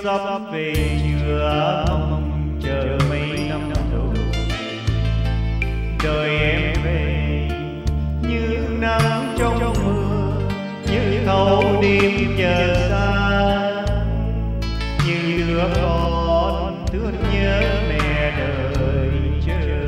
sắp về chưa mong chờ mấy năm rồi. Đời em về như nắng trong mưa, như thâu đêm chờ xa, như đứa con thương nhớ mẹ đợi chờ.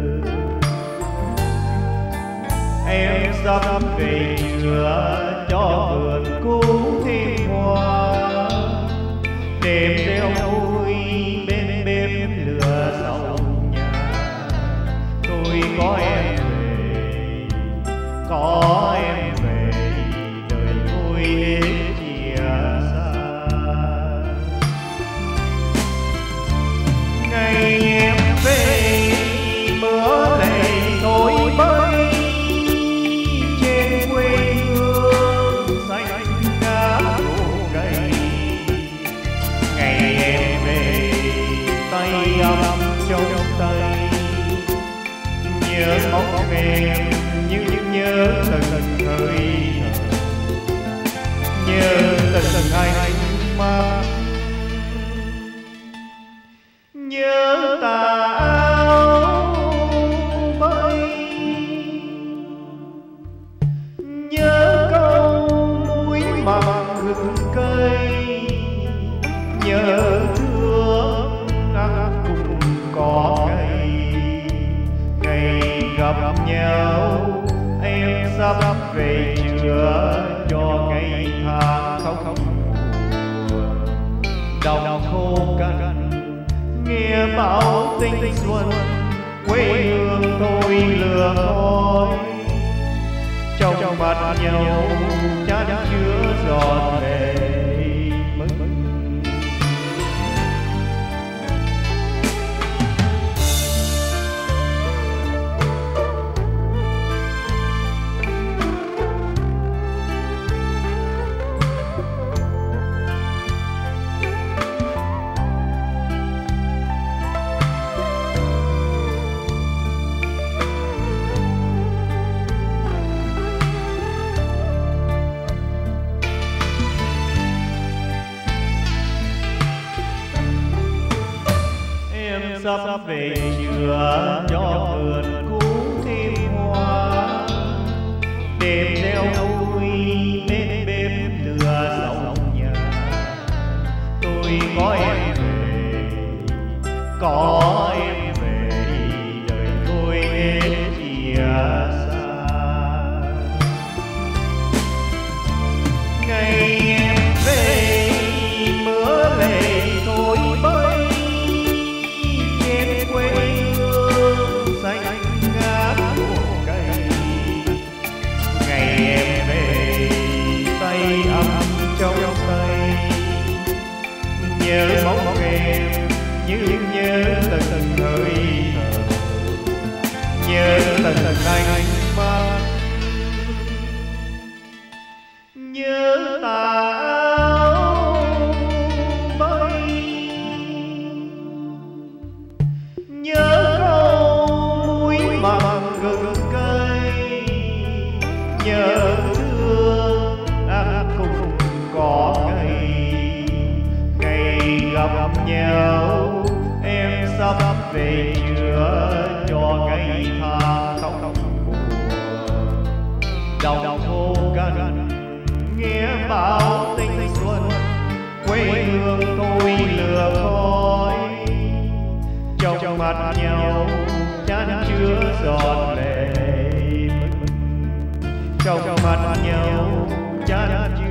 Em sắp về chưa cho vườn cũ thêm hoa, đêm reo vui bên bếp lửa sau nhà. Tôi có em về, có em về, đời tôi hết chia xa. Ngày em về mưa lệ nổi bơi trên quê hương xanh ngát khô cay. Ngày em về tay ấm trong tay, nhớ bóng em như nhớ từng hơi thở, nhớ từng ánh mắt, nhớ tà áo bay, nhớ câu mũi mặn rừng cây, nhớ thương cùng có ngày. Ngày gặp nhau em sắp về chưa cho ngày tháng không buồn. Đồng khô cằn nghe bão tinh xuân, quê hương tôi lửa khói. Trong mặt nhau chan chứa giọt lệ mừng. Sắp về chưa cho vườn cũ thêm hoa, đêm reo vui bên bếp lửa sau nhà. Tôi có em về, có em về, đời tôi hết chia xa. Ngày em về mưa lệ thôi bơi trong tay, nhớ bóng em như nhớ từng hơi thở, nhớ từng ánh mắt, nhớ tà áo bay, nhớ câu mũi mặn rừng cây, nhớ thương cùng có ngày. Ngày gặp nhau em sắp về chưa cho ngày tháng không buồn. Đồng khô cằn nghe bão tinh xuân, quê hương tôi lửa khói. Trong mặt nhau chan chứa giọt lệ, trong mặt nhau chan chứa